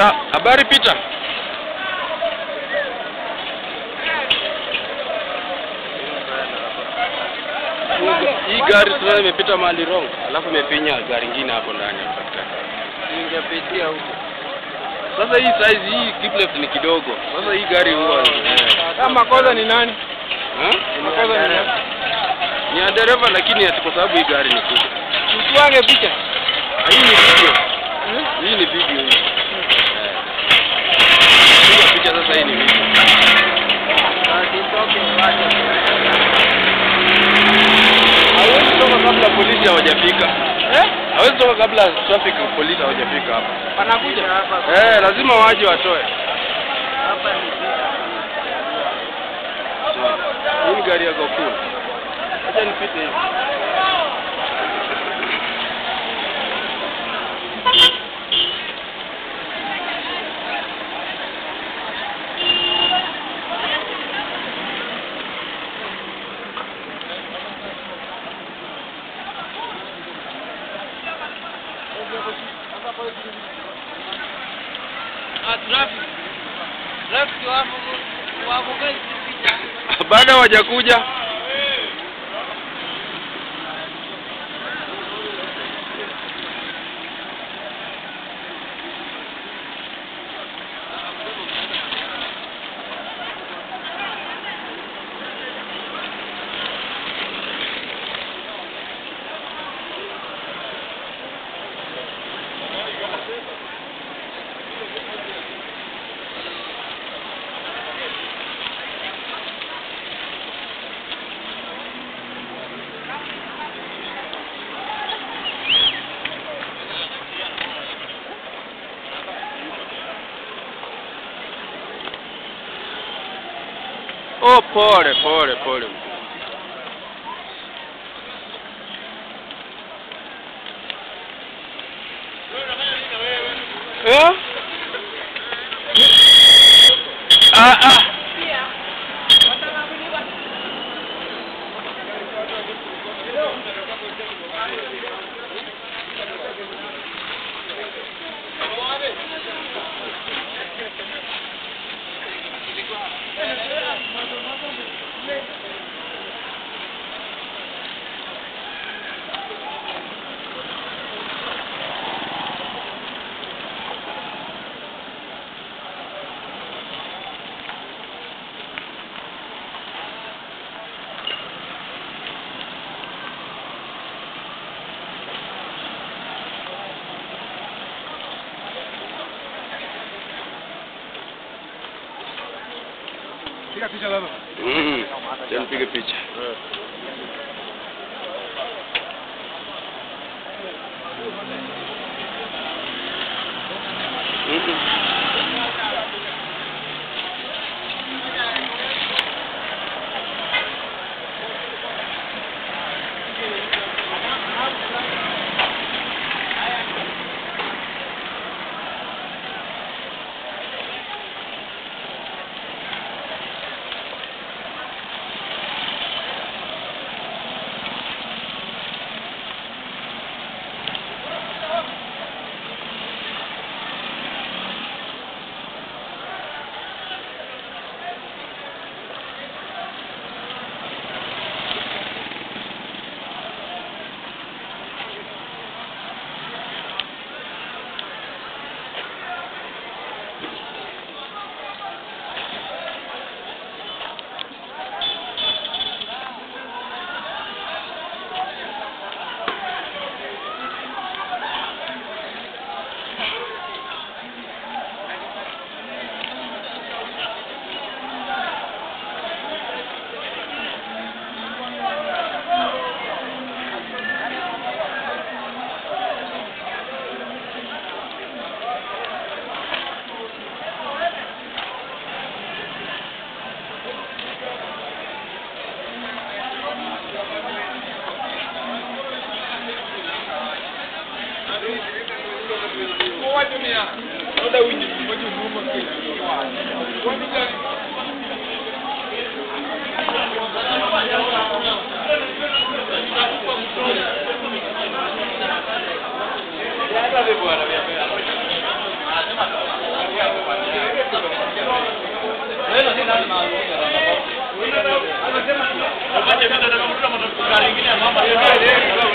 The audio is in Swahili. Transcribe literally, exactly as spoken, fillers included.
Peter, habari Peter? Hii gari sasa imepita mahali wrong, alafu imepinya gari nyingine hapo ndani katikati. Ningepitia huko. Sasa hii size hii keep left ni kidogo. Sasa hii gari huwa kama koza ni nani? Eh? Makoza ni nani? Ni ya dereva lakini ati kwa sababu hii gari ni kubwa. Mtuange picha. Hii ni video. Hmm? Hii ni video hii. Eh. Hii picha sasa hii ni video. Sitoke wacha. Hawezi toka kabla polisi hawajafika. Eh? Hawezi toka kabla traffic polisi hawajafika hapa. Wanakuja hapa. Eh, lazima waje watoe. Hapa ni hii gari yako cool. Acha nipite hivi. Bado hawajakuja. Oh, pole pole pole. Eh? Ah ah. Piga picha baba. Mm. Tena piga picha. Mm. Ya, Ndio, ndio, ndio.